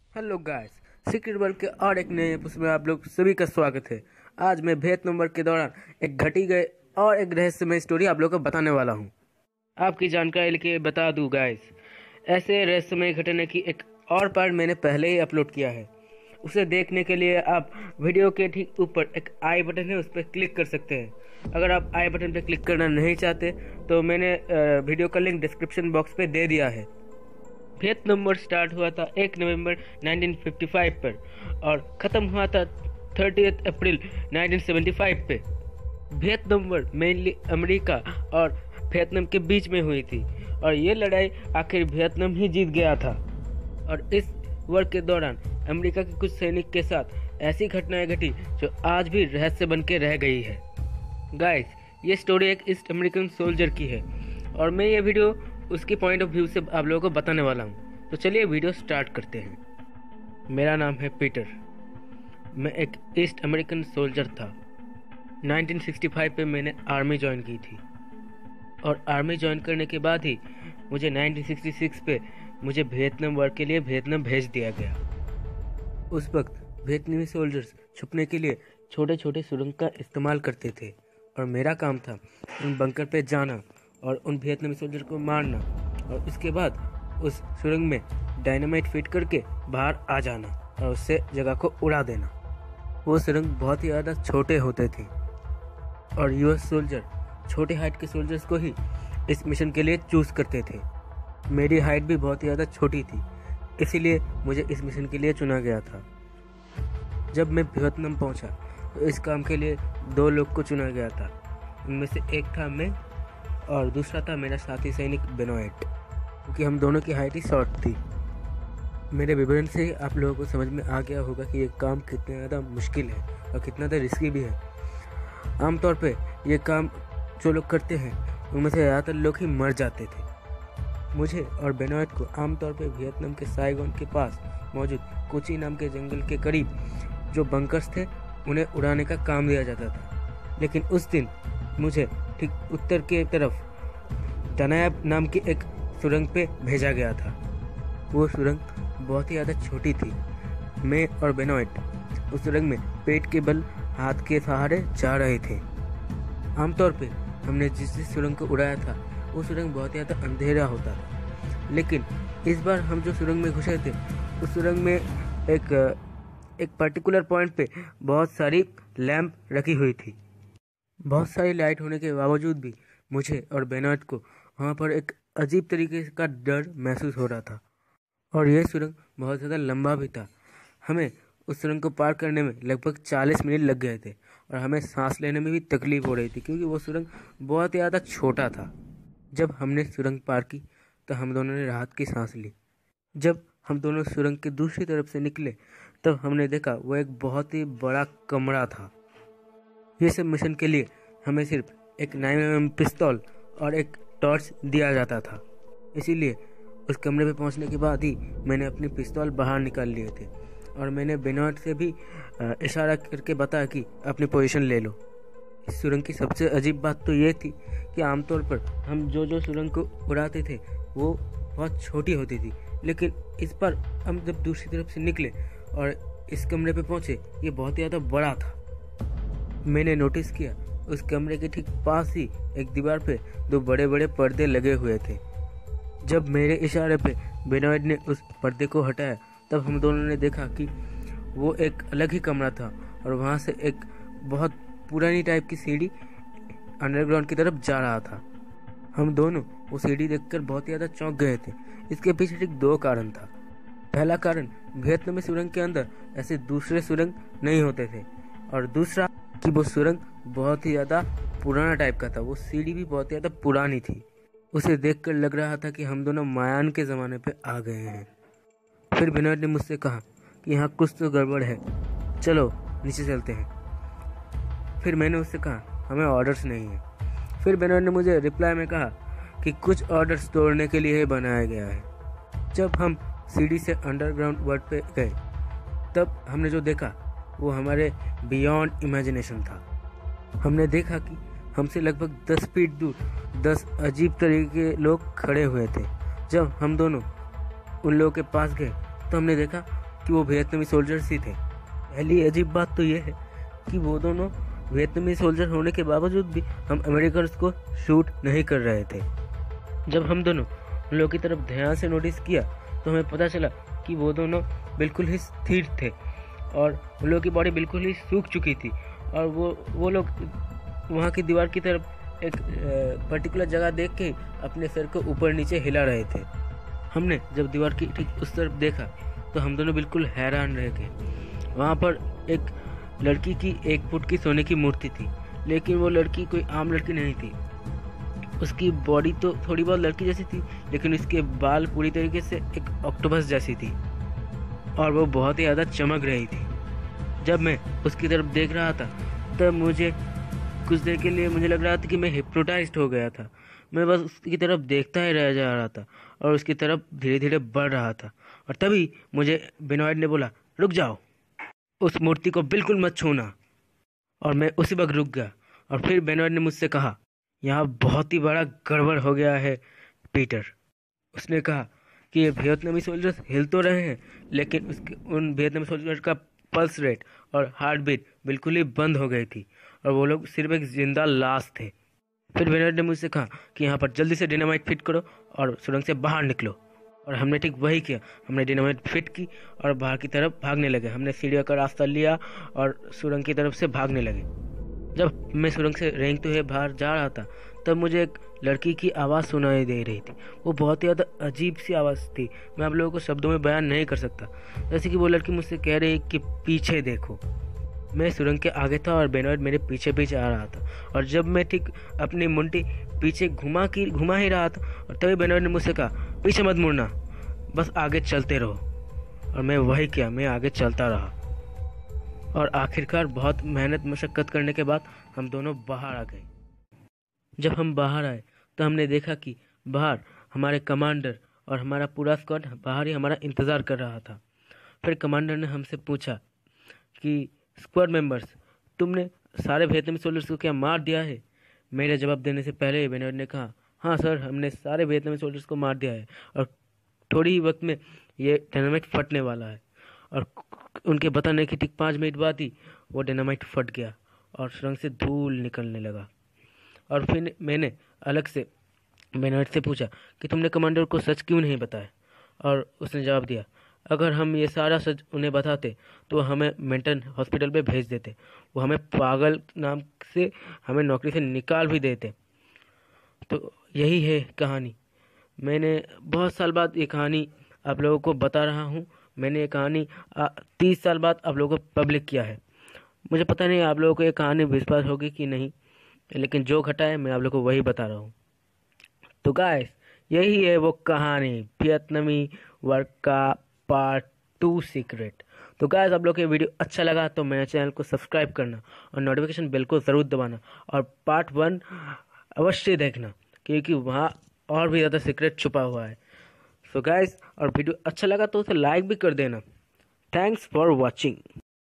Hello guys, secret world के और एक नए एपिसोड में आप लोग सभी का स्वागत है। आज मैं भेद नंबर के दौरान एक घटी गए और एक रहस्यमय स्टोरी आप लोगों को बताने वाला हूँ। आपकी जानकारी के लिए बता दूं गाइस, ऐसे रहस्यमय घटना की एक और पार्ट मैंने पहले ही अपलोड किया है। उसे देखने के लिए आप वीडियो के ठीक ऊपर एक आई बटन है, उस पर क्लिक कर सकते हैं। अगर आप आई बटन पर क्लिक करना नहीं चाहते तो मैंने वीडियो का लिंक डिस्क्रिप्शन बॉक्स पे दे दिया है। भेद नंबर स्टार्ट हुआ था 1 नवंबर 1955 पर और ख़त्म हुआ था 30 अप्रैल 1975 पे। भेद नंबर मेनली अमेरिका और वियतनाम के बीच में हुई थी और ये लड़ाई आखिर वियतनाम ही जीत गया था। और इस वॉर के दौरान अमेरिका के कुछ सैनिक के साथ ऐसी घटनाएं घटी जो आज भी रहस्य बन के रह गई है। गाइस, ये स्टोरी एक ईस्ट अमेरिकन सोल्जर की है और मैं ये वीडियो उसकी पॉइंट ऑफ व्यू से आप लोगों को बताने वाला हूँ। तो चलिए वीडियो स्टार्ट करते हैं। मेरा नाम है पीटर। मैं एक ईस्ट अमेरिकन सोल्जर था। 1965 पे मैंने आर्मी ज्वाइन की थी और आर्मी ज्वाइन करने के बाद ही मुझे 1966 पे मुझे वियतनाम वॉर के लिए वियतनाम भेज दिया गया। उस वक्त वियतनामी सोल्जर्स छुपने के लिए छोटे छोटे सुरंग का इस्तेमाल करते थे और मेरा काम था उन बंकर पे जाना और उन वियतनामी सोल्जर को मारना और उसके बाद उस सुरंग में डायनामाइट फिट करके बाहर आ जाना और उससे जगह को उड़ा देना। वो सुरंग बहुत ही ज़्यादा छोटे होते थे और यूएस सोल्जर छोटे हाइट के सोल्जर्स को ही इस मिशन के लिए चूज़ करते थे। मेरी हाइट भी बहुत ही ज़्यादा छोटी थी, इसीलिए मुझे इस मिशन के लिए चुना गया था। जब मैं वियतनाम पहुंचा तो इस काम के लिए 2 लोग को चुना गया था। उनमें से एक था मैं और दूसरा था मेरा साथी सैनिक बेनोएट, क्योंकि हम दोनों की हाइट ही शॉर्ट थी। मेरे विवरण से ही आप लोगों को समझ में आ गया होगा कि ये काम कितना ज़्यादा मुश्किल है और कितना ज़्यादा रिस्की भी है। आमतौर पे ये काम जो लोग करते हैं उनमें से ज़्यादातर लोग ही मर जाते थे। मुझे और बेनोएट को आमतौर पे वियतनाम के साइगोन के पास मौजूद कोची नाम के जंगल के करीब जो बंकर्स थे उन्हें उड़ाने का काम दिया जाता था। लेकिन उस दिन मुझे ठीक उत्तर की तरफ तनायाब नाम की एक सुरंग पे भेजा गया था। वो सुरंग बहुत ही ज़्यादा छोटी थी। मैं और बेनोएट उस सुरंग में पेट के बल हाथ के सहारे जा रहे थे। आमतौर पे हमने जिस सुरंग को उड़ाया था वो सुरंग बहुत ही ज़्यादा अंधेरा होता था, लेकिन इस बार हम जो सुरंग में घुसे थे उस सुरंग में एक पर्टिकुलर पॉइंट पे बहुत सारी लैंप रखी हुई थी। बहुत सारी लाइट होने के बावजूद भी मुझे और बेनोएट को वहाँ पर एक अजीब तरीके का डर महसूस हो रहा था और यह सुरंग बहुत ज़्यादा लंबा भी था। हमें उस सुरंग को पार करने में लगभग 40 मिनट लग गए थे और हमें सांस लेने में भी तकलीफ हो रही थी क्योंकि वो सुरंग बहुत ही ज़्यादा छोटा था। जब हमने सुरंग पार की तो हम दोनों ने राहत की सांस ली। जब हम दोनों सुरंग की दूसरी तरफ से निकले तब हमने देखा वो एक बहुत ही बड़ा कमरा था। ये सब मिशन के लिए हमें सिर्फ एक 9mm पिस्तौल और एक टॉर्च दिया जाता था, इसीलिए उस कमरे पे पहुंचने के बाद ही मैंने अपनी पिस्तौल बाहर निकाल लिए थे और मैंने बेनोएट से भी इशारा करके बताया कि अपनी पोजीशन ले लो। इस सुरंग की सबसे अजीब बात तो ये थी कि आमतौर पर हम जो सुरंग को उड़ाते थे वो बहुत छोटी होती थी, लेकिन इस पर हम जब दूसरी तरफ से निकले और इस कमरे पे पहुंचे ये बहुत ही ज़्यादा बड़ा था। मैंने नोटिस किया उस कमरे के ठीक पास ही एक दीवार पे 2 बड़े बड़े पर्दे लगे हुए थे। जब मेरे इशारे पे बेनोएट ने उस पर्दे को हटाया तब हम दोनों ने देखा कि वो एक अलग ही कमरा था और वहाँ से एक बहुत पुरानी टाइप की सीढ़ी अंडरग्राउंड की तरफ जा रहा था। हम दोनों वो सीढ़ी देखकर बहुत ही ज़्यादा चौंक गए थे। इसके पीछे ठीक 2 कारण था। पहला कारण, वियतनामी सुरंग के अंदर ऐसे दूसरे सुरंग नहीं होते थे और दूसरा कि वो सुरंग बहुत ही ज़्यादा पुराना टाइप का था। वो सीढ़ी भी बहुत ही ज़्यादा पुरानी थी। उसे देखकर लग रहा था कि हम दोनों मायान के ज़माने पे आ गए हैं। फिर बेनोएट ने मुझसे कहा कि यहाँ कुछ तो गड़बड़ है, चलो नीचे चलते हैं। फिर मैंने उससे कहा हमें ऑर्डर्स नहीं है। फिर बेनोएट ने मुझे रिप्लाई में कहा कि कुछ ऑर्डर्स तोड़ने के लिए ही बनाया गया है। जब हम सीढ़ी से अंडरग्राउंड वर्ल्ड पे गए तब हमने जो देखा वो हमारे बियॉन्ड इमेजिनेशन था। हमने देखा कि हमसे लगभग 10 फीट दूर 10 अजीब तरीके के लोग खड़े हुए थे। जब हम दोनों उन लोगों के पास गए तो हमने देखा कि वो वियतनामी सोल्जर्स ही थे। पहली अजीब बात तो ये है कि वो दोनों वियतनामी सोल्जर होने के बावजूद भी हम अमेरिकन्स को शूट नहीं कर रहे थे। जब हम दोनों उन लोगों की तरफ ध्यान से नोटिस किया तो हमें पता चला कि वो दोनों बिल्कुल ही स्थिर थे और उन लोगों की बॉडी बिल्कुल ही सूख चुकी थी और वो लोग वहाँ की दीवार की तरफ एक पर्टिकुलर जगह देख के अपने सर को ऊपर नीचे हिला रहे थे। हमने जब दीवार की ठीक उस तरफ देखा तो हम दोनों बिल्कुल हैरान रह गए। वहाँ पर एक लड़की की 1 फुट की सोने की मूर्ति थी, लेकिन वो लड़की कोई आम लड़की नहीं थी। उसकी बॉडी तो थोड़ी बहुत लड़की जैसी थी, लेकिन उसके बाल पूरी तरीके से एक ऑक्टोपस जैसी थी और वो बहुत ही ज़्यादा चमक रही थी। जब मैं उसकी तरफ देख रहा था तब मुझे कुछ देर के लिए मुझे लग रहा था कि मैं हिप्नोटाइज्ड हो गया था। मैं बस उसकी तरफ देखता ही रह जा रहा था और उसकी तरफ धीरे धीरे बढ़ रहा था। और तभी मुझे बेनॉइड ने बोला, रुक जाओ, उस मूर्ति को बिल्कुल मत छूना। और मैं उसी वक्त रुक गया। और फिर बेनॉइड ने मुझसे कहा, यहाँ बहुत ही बड़ा गड़बड़ हो गया है पीटर। उसने कहा कि ये वियतनामी सोल्जर्स हिल तो रहे हैं, लेकिन उन वियतनामी सोल्जर्स का पल्स रेट और हार्ट बीट बिल्कुल ही बंद हो गई थी और वो लोग सिर्फ एक जिंदा लाश थे। फिर बेनॉइड ने मुझसे कहा कि यहाँ पर जल्दी से डिनामाइट फिट करो और सुरंग से बाहर निकलो। और हमने ठीक वही किया। हमने डिनामाइट फिट की और बाहर की तरफ भागने लगे। हमने सीढ़ियों का रास्ता लिया और सुरंग की तरफ से भागने लगे। जब मैं सुरंग से रेंगते हुए बाहर जा रहा था तब मुझे एक लड़की की आवाज़ सुनाई दे रही थी। वो बहुत ही ज़्यादा अजीब सी आवाज़ थी, मैं आप लोगों को शब्दों में बयान नहीं कर सकता। जैसे कि वो लड़की मुझसे कह रही कि पीछे देखो। मैं सुरंग के आगे था और बेनॉइड मेरे पीछे पीछे आ रहा था। और जब मैं ठीक अपनी मुंडी पीछे घुमा ही रहा था और तभी बेनॉइड ने मुझसे कहा, पीछे मत मुड़ना, बस आगे चलते रहो। और मैं वही किया, मैं आगे चलता रहा और आखिरकार बहुत मेहनत मशक्क़त करने के बाद हम दोनों बाहर आ गए। जब हम बाहर आए तो हमने देखा कि बाहर हमारे कमांडर और हमारा पूरा स्क्वाड बाहर ही हमारा इंतज़ार कर रहा था। फिर कमांडर ने हमसे पूछा कि स्क्वाड मेंबर्स, तुमने सारे वियतनामी सोल्जर्स को क्या मार दिया है? मेरे जवाब देने से पहले बेनॉइड ने कहा, हाँ सर, हमने सारे वियतनामी सोल्जर्स को मार दिया है और थोड़ी ही वक्त में ये डायनामाइट फटने वाला है। और उनके बताने की ठीक 5 मिनट बाद ही वो डायनामाइट फट गया और सुरंग से धूल निकलने लगा। और फिर मैंने अलग से बेनॉइड से पूछा कि तुमने कमांडर को सच क्यों नहीं बताया? और उसने जवाब दिया, अगर हम ये सारा सच उन्हें बताते तो हमें मेंटल हॉस्पिटल पे भेज देते, वो हमें पागल नाम से हमें नौकरी से निकाल भी देते। तो यही है कहानी। मैंने बहुत साल बाद ये कहानी आप लोगों को बता रहा हूँ। मैंने ये कहानी 30 साल बाद आप लोगों को पब्लिक किया है। मुझे पता नहीं आप लोगों को ये कहानी विश्वास होगी कि नहीं, लेकिन जो घटा है मैं आप लोगों को वही बता रहा हूँ। तो गाइस, यही है वो कहानी, वियतनामी वर्क का पार्ट 2 सीक्रेट। तो गाइस, आप लोग को ये वीडियो अच्छा लगा तो मेरे चैनल को सब्सक्राइब करना और नोटिफिकेशन बेल को ज़रूर दबाना और पार्ट 1 अवश्य देखना, क्योंकि वहाँ और भी ज़्यादा सीक्रेट छुपा हुआ है। सो गाइस, और वीडियो अच्छा लगा तो उसे लाइक भी कर देना। Thanks for watching.